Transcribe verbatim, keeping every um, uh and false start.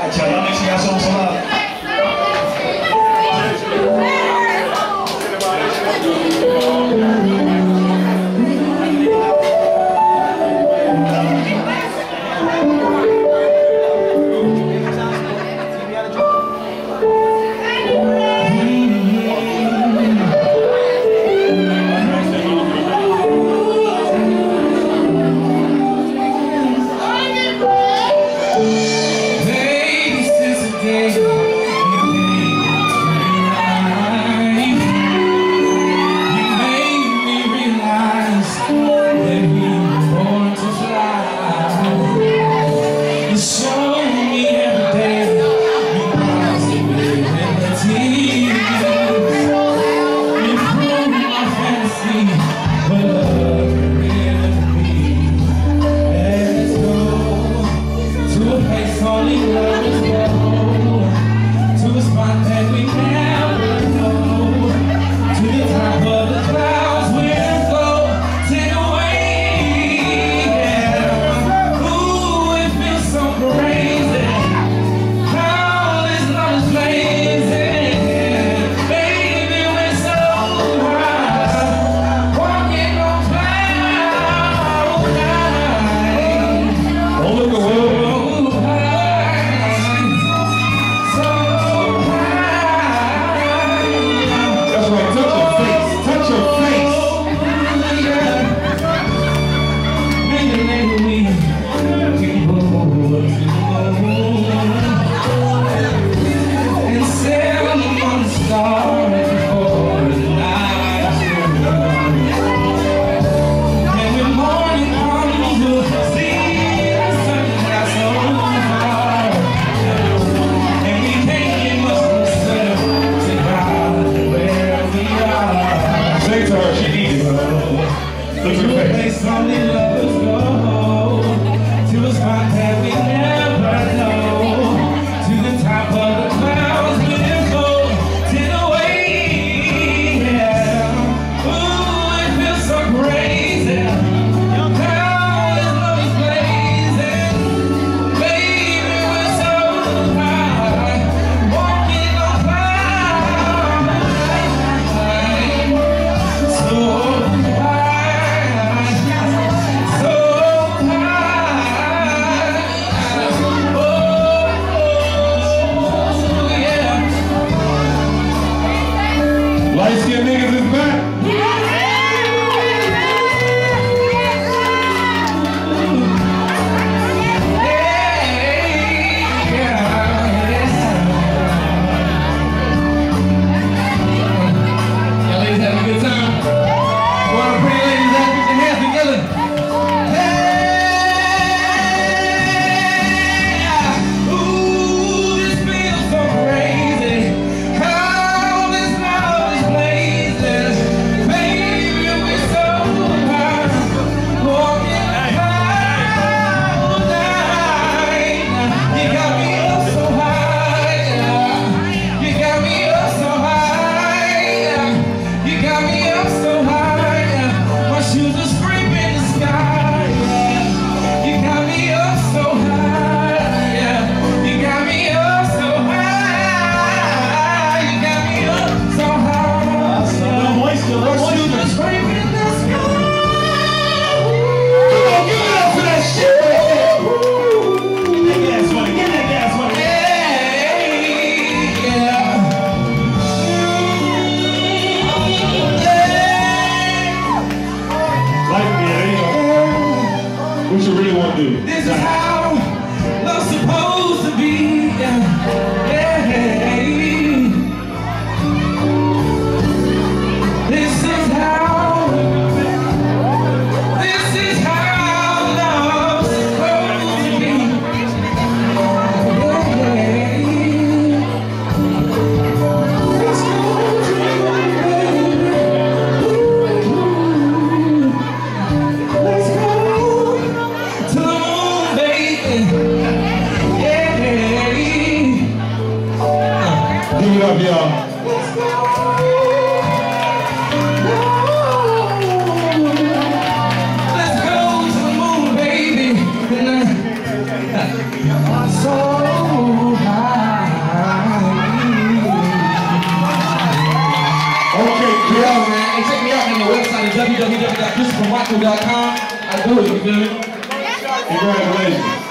This is how love's supposed to be. Yeah. This is how, this is how love's supposed to be. Yeah. Let's go, let's go to the moon, baby. Yeah. Give it up, y'all. Let's go. Let's go to the moon, baby. And I, I'm so Hey, check me out on the website at w w w dot christopher michael dot com. I do it, you feel me? Congratulations.